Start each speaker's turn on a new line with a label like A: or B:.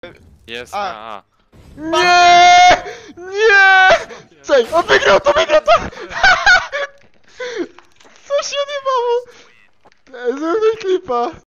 A: Jest
B: A.
A: na A.
C: Nie! Nie! Cześć, on wygrał to! Co się odjebało? Zróbmy klipa.